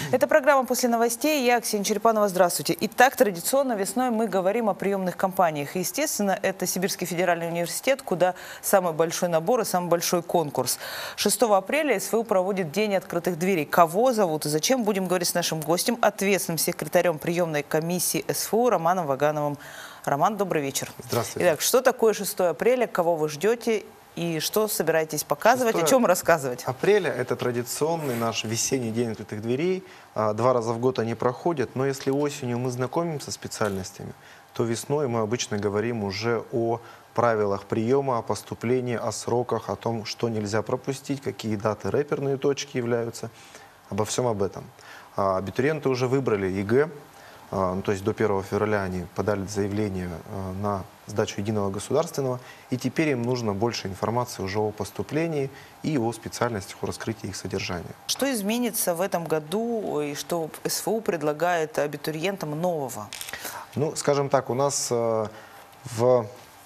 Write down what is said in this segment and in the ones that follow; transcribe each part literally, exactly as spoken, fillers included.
Это программа «После новостей». Я, Ксения Черепанова. Здравствуйте. Итак, традиционно весной мы говорим о приемных кампаниях. И, естественно, это Сибирский федеральный университет, куда самый большой набор и самый большой конкурс. шестого апреля СФУ проводит День открытых дверей. Кого зовут и зачем, будем говорить с нашим гостем, ответственным секретарем приемной комиссии СФУ Романом Вагановым. Роман, добрый вечер. Здравствуйте. Итак, что такое шестое апреля, кого вы ждете и что собираетесь показывать, о чем рассказывать? Апреля – это традиционный наш весенний день открытых дверей. Два раза в год они проходят, но если осенью мы знакомимся с специальностями, то весной мы обычно говорим уже о правилах приема, о поступлении, о сроках, о том, что нельзя пропустить, какие даты рэперные точки являются, обо всем об этом. Абитуриенты уже выбрали ЕГЭ. Ну, то есть до первого февраля они подали заявление на сдачу единого государственного, и теперь им нужно больше информации уже о поступлении и о специальностях, о раскрытии их содержания. Что изменится в этом году и что СФУ предлагает абитуриентам нового? Ну, скажем так, у нас в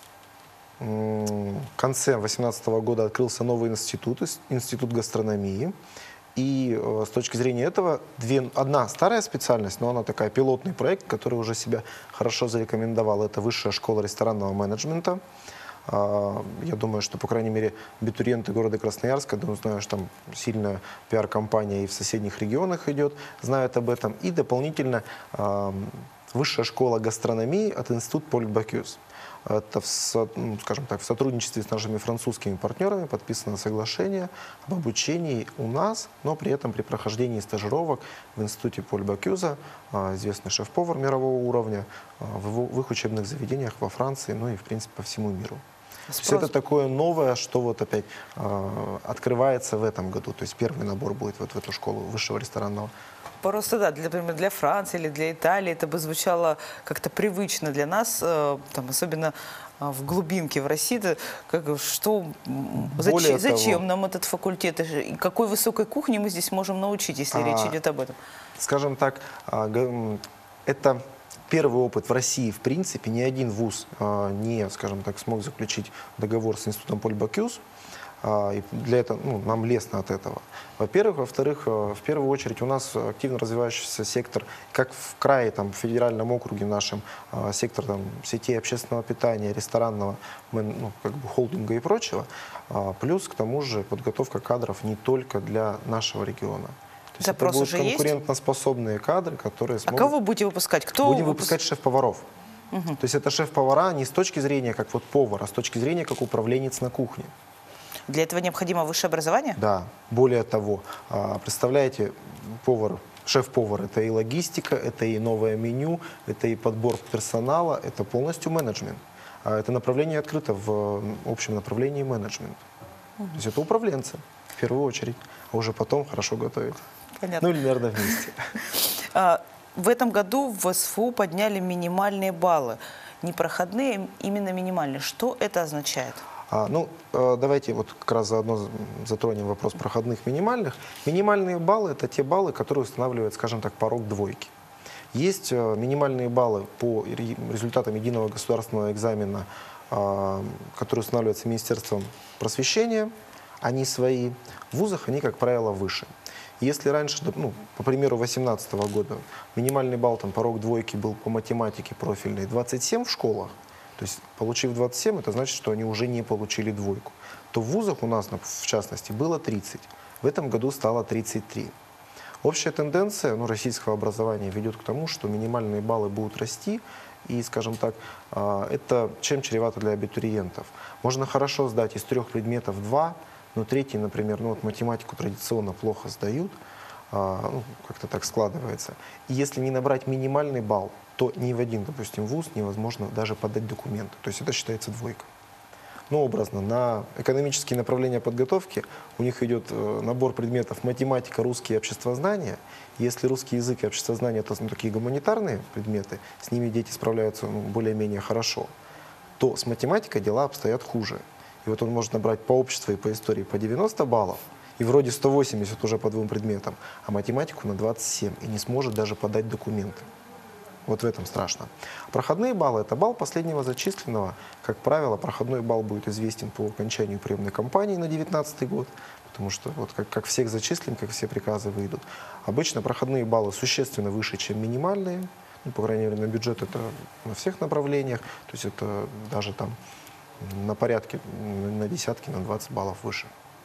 конце две тысячи восемнадцатого года открылся новый институт, институт гастрономии. И э, с точки зрения этого, две, одна старая специальность, но она такая пилотный проект, который уже себя хорошо зарекомендовал. Это Высшая школа ресторанного менеджмента. Э, я думаю, что, по крайней мере, абитуриенты города Красноярска, ну, знаю, что там сильная пиар-компания и в соседних регионах идет, знают об этом. И дополнительно э, Высшая школа гастрономии от Института Поль Бокюз. Это, в, скажем так, в сотрудничестве с нашими французскими партнерами подписано соглашение об обучении у нас, но при этом при прохождении стажировок в Институте Поль Бокюза, известный шеф-повар мирового уровня, в, в их учебных заведениях во Франции, ну и, в принципе, по всему миру. То есть это такое новое, что вот опять э, открывается в этом году. То есть первый набор будет вот в эту школу высшего ресторанного. Просто да, для, например, для Франции или для Италии это бы звучало как-то привычно для нас, э, там, особенно э, в глубинке, в России. -то, как, что, зачем, зачем нам этот факультет? И какой высокой кухни мы здесь можем научить, если а, речь идет об этом? Скажем так, э, это... Первый опыт в России, в принципе, ни один вуз а, не, скажем так, смог заключить договор с Институтом Поль Бокюз. А, и для этого, ну, нам лестно от этого. Во-первых. Во-вторых, в первую очередь у нас активно развивающийся сектор, как в крае, там, в федеральном округе нашем, а, сектор там, сетей общественного питания, ресторанного, ну, как бы холдинга и прочего. А, плюс, к тому же, подготовка кадров не только для нашего региона. Запрос это будут уже конкурентоспособные есть? Кадры, которые смогут... А кого вы будете выпускать? Кто Будем выпуск... выпускать шеф-поваров. Угу. То есть это шеф-повара не с точки зрения как вот повар, а с точки зрения как управленец на кухне. Для этого необходимо высшее образование? Да. Более того, представляете, повар, шеф-повар — это и логистика, это и новое меню, это и подбор персонала, это полностью менеджмент. Это направление открыто в общем направлении менеджмента. Угу. То есть это управленцы в первую очередь, а уже потом хорошо готовить. Понятно. Ну или, наверное, вместе. В этом году в СФУ подняли минимальные баллы. Не проходные, именно минимальные. Что это означает? А, ну, давайте вот как раз заодно затронем вопрос проходных минимальных. Минимальные баллы — это те баллы, которые устанавливают, скажем так, порог двойки. Есть минимальные баллы по результатам единого государственного экзамена, которые устанавливаются Министерством просвещения. Они свои. В вузах они, как правило, выше. Если раньше, ну, по примеру две тысячи восемнадцатого года, минимальный балл, там, порог двойки был по математике профильной двадцать семь в школах, то есть получив двадцать семь, это значит, что они уже не получили двойку, то в вузах у нас, в частности, было тридцать. В этом году стало тридцать три. Общая тенденция, ну, российского образования ведет к тому, что минимальные баллы будут расти, и, скажем так, это чем чревато для абитуриентов. Можно хорошо сдать из трех предметов два, но третий, например, ну вот математику традиционно плохо сдают, а, ну, как-то так складывается. И если не набрать минимальный балл, то ни в один, допустим, вуз невозможно даже подать документы. То есть это считается двойка. Ну, образно, на экономические направления подготовки у них идет э, набор предметов математика, русский и обществознание. Если русский язык и обществознание — это, ну, такие гуманитарные предметы, с ними дети справляются, ну, более-менее хорошо, то с математикой дела обстоят хуже. И вот он может набрать по обществу и по истории по девяносто баллов, и вроде сто восемьдесят уже по двум предметам, а математику на двадцать семь, и не сможет даже подать документы. Вот в этом страшно. Проходные баллы – это балл последнего зачисленного. Как правило, проходной балл будет известен по окончанию приемной кампании на две тысячи девятнадцатый год, потому что вот как, как всех зачислим, как все приказы выйдут. Обычно проходные баллы существенно выше, чем минимальные. Ну, по крайней мере, на бюджет это на всех направлениях. То есть это даже там на порядке, на десятки, на двадцать баллов выше.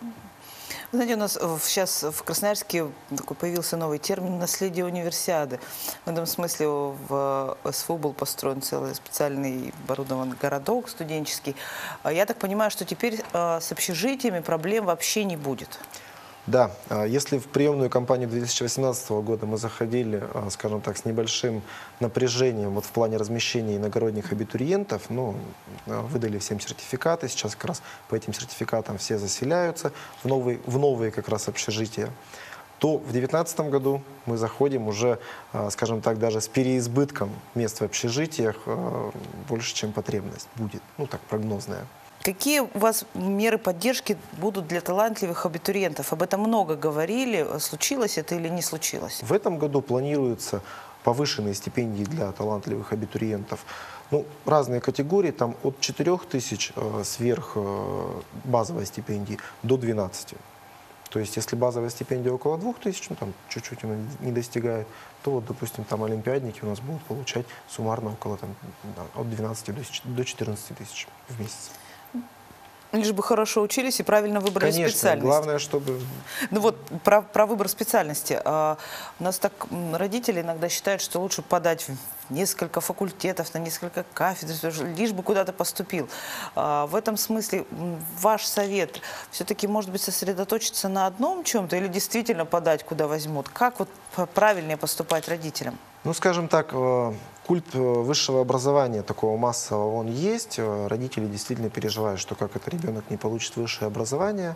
Вы знаете, у нас сейчас в Красноярске такой появился новый термин «наследие универсиады». В этом смысле в СФУ был построен целый специальный оборудованный городок студенческий. Я так понимаю, что теперь с общежитиями проблем вообще не будет. Да, если в приемную кампанию две тысячи восемнадцатого года мы заходили, скажем так, с небольшим напряжением вот в плане размещения иногородних абитуриентов, ну, выдали всем сертификаты, сейчас как раз по этим сертификатам все заселяются в новые, в новые как раз общежития, то в две тысячи девятнадцатом году мы заходим уже, скажем так, даже с переизбытком мест в общежитиях больше, чем потребность будет, ну так, прогнозная. Какие у вас меры поддержки будут для талантливых абитуриентов? Об этом много говорили. Случилось это или не случилось? В этом году планируются повышенные стипендии для талантливых абитуриентов. Ну, разные категории, там от четырёх тысяч э, сверх э, базовой стипендии до двенадцати. То есть, если базовая стипендия около двух тысяч, ну, там чуть-чуть она не достигает, то вот, допустим, там олимпиадники у нас будут получать суммарно около там, от двенадцати до четырнадцати тысяч в месяц. Лишь бы хорошо учились и правильно выбрали Конечно, специальность. Главное, чтобы... Ну вот, про, про выбор специальности. А, у нас так родители иногда считают, что лучше подать в несколько факультетов, на несколько кафедр, лишь бы куда-то поступил. А, в этом смысле ваш совет все-таки, может быть, сосредоточиться на одном чем-то или действительно подать, куда возьмут? Как вот правильнее поступать родителям? Ну, скажем так, культ высшего образования такого массового, он есть. Родители действительно переживают, что как это ребенок не получит высшее образование.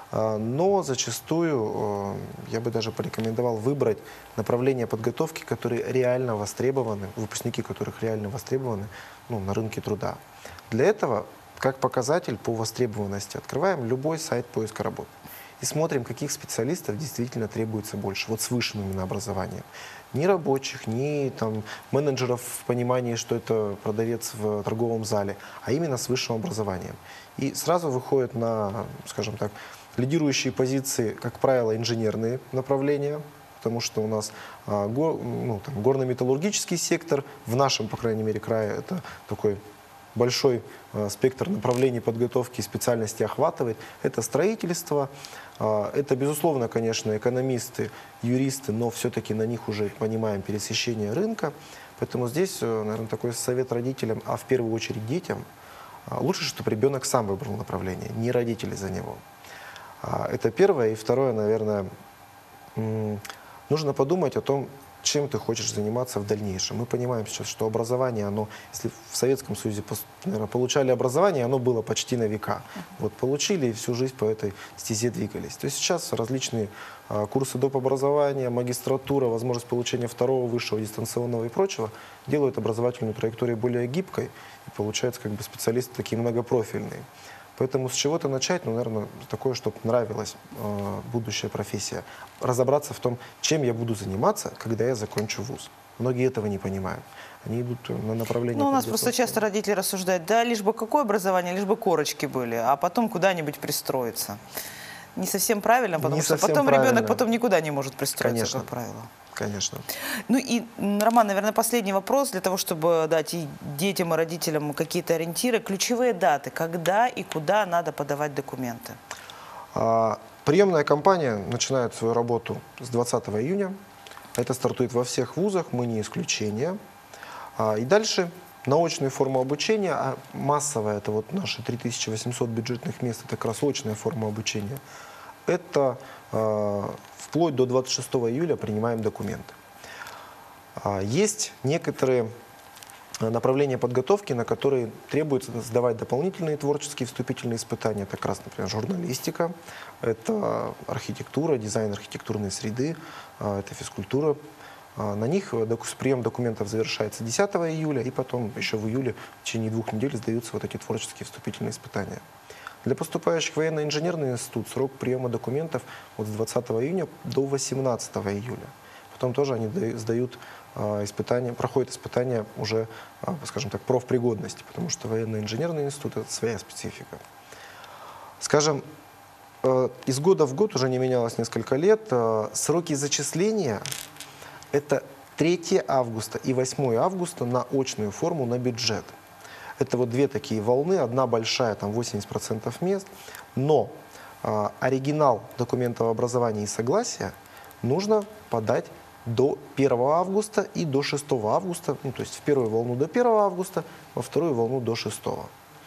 Но зачастую я бы даже порекомендовал выбрать направления подготовки, которые реально востребованы, выпускники которых реально востребованы, ну, на рынке труда. Для этого, как показатель по востребованности, открываем любой сайт поиска работы и смотрим, каких специалистов действительно требуется больше, вот с высшим именно образованием. Ни рабочих, ни там, менеджеров в понимании, что это продавец в торговом зале, а именно с высшим образованием. И сразу выходят на, скажем так, лидирующие позиции, как правило, инженерные направления, потому что у нас а, гор, ну, там, горно-металлургический сектор, в нашем, по крайней мере, крае, это такой большой э, спектр направлений подготовки и специальностей охватывает. Это строительство, э, это, безусловно, конечно, экономисты, юристы, но все-таки на них уже понимаем пересечение рынка. Поэтому здесь, э, наверное, такой совет родителям, а в первую очередь детям, э, лучше, чтобы ребенок сам выбрал направление, не родители за него. Э, это первое. И второе, наверное, э, нужно подумать о том, чем ты хочешь заниматься в дальнейшем. Мы понимаем сейчас, что образование, оно, если в Советском Союзе, наверное, получали образование, оно было почти на века. Вот получили и всю жизнь по этой стезе двигались. То есть сейчас различные а, курсы доп. Образования, магистратура, возможность получения второго, высшего, дистанционного и прочего делают образовательную траекторию более гибкой, и получаются как бы специалисты такие многопрофильные. Поэтому с чего-то начать, ну, наверное, такое, чтобы нравилась э, будущая профессия. Разобраться в том, чем я буду заниматься, когда я закончу вуз. Многие этого не понимают. Они идут на направление... Ну, у нас просто часто родители рассуждают, да, лишь бы какое образование, лишь бы корочки были, а потом куда-нибудь пристроиться. Не совсем правильно, потому не что потом правильно. ребенок потом никуда не может пристроиться, Конечно. как правило. Конечно. Ну и, Роман, наверное, последний вопрос для того, чтобы дать и детям, и родителям какие-то ориентиры. Ключевые даты, когда и куда надо подавать документы? А, приемная кампания начинает свою работу с двадцатого июня. Это стартует во всех вузах, мы не исключение. А, и дальше научную форму обучения, а массовая, это вот наши три тысячи восемьсот бюджетных мест, это как раз очная форма обучения. Это э, вплоть до двадцать шестого июля принимаем документы. А, есть некоторые направления подготовки, на которые требуется сдавать дополнительные творческие вступительные испытания. Это как раз, например, журналистика, это архитектура, дизайн архитектурной среды, э, это физкультура. А, на них прием документов завершается десятого июля, и потом еще в июле в течение двух недель сдаются вот эти творческие вступительные испытания. Для поступающих в военно-инженерный институт срок приема документов от с двадцатого июня до восемнадцатого июля. потом тоже они даю- сдают а, испытания, проходят испытания уже, а, скажем так, профпригодности, потому что военно-инженерный институт – это своя специфика. Скажем, э, из года в год уже не менялось несколько лет. Э, сроки зачисления – это третьего августа и восьмого августа на очную форму на бюджет. Это вот две такие волны, одна большая, там восемьдесят процентов мест, но э, оригинал документов образования и согласия нужно подать до первого августа и до шестого августа, ну, то есть в первую волну до первого августа, во вторую волну до шестого.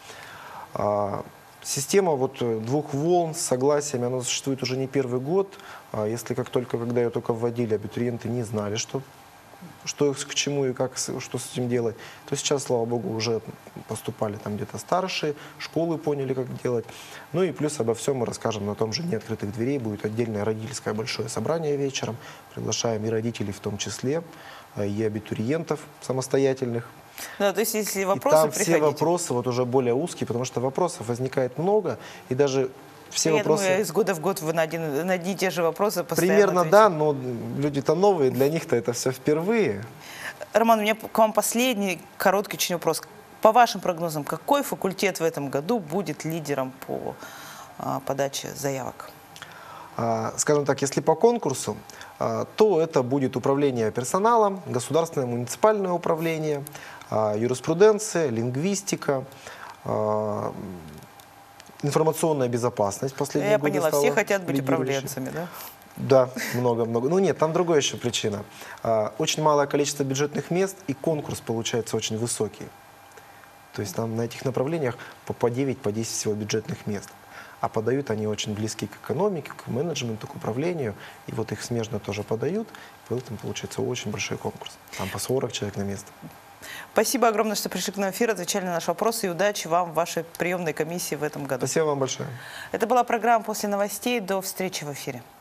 А, Система вот двух волн с согласиями, она существует уже не первый год. А Если как только, когда ее только вводили, абитуриенты не знали, что, что к чему и как, с- что с этим делать, то сейчас, слава богу, уже поступали там где-то старшие, школы поняли, как делать. Ну и плюс обо всем мы расскажем на том же «Дне открытых дверей». Будет отдельное родительское большое собрание вечером. Приглашаем и родителей в том числе, а, и абитуриентов самостоятельных. Да, то есть, если И вопросы, там все приходите. вопросы вот уже более узкие, потому что вопросов возникает много, и даже все Я вопросы... думаю, из года в год вы на, один, на одни и те же вопросы постоянно Примерно отвечаете. да, но люди-то новые, для них-то это все впервые. Роман, у меня к вам последний короткий очень вопрос. По вашим прогнозам, какой факультет в этом году будет лидером по а, подаче заявок? А, Скажем так, если по конкурсу, а, то это будет управление персоналом, государственное муниципальное управление, а, юриспруденция, лингвистика, а, информационная безопасность. Последние Я годы поняла, стала все хотят быть лидирующей. управленцами, да? Да, много-много. Ну нет, там другая еще причина. А, Очень малое количество бюджетных мест, и конкурс получается очень высокий. То есть там на этих направлениях по, по девять, по десять всего бюджетных мест. А подают они очень близки к экономике, к менеджменту, к управлению. И вот их смежно тоже подают. Поэтому получается очень большой конкурс. Там по сорок человек на место. Спасибо огромное, что пришли к нам в эфир, отвечали на наши вопросы, и удачи вам в вашей приемной комиссии в этом году. Спасибо вам большое. Это была программа «После новостей». До встречи в эфире.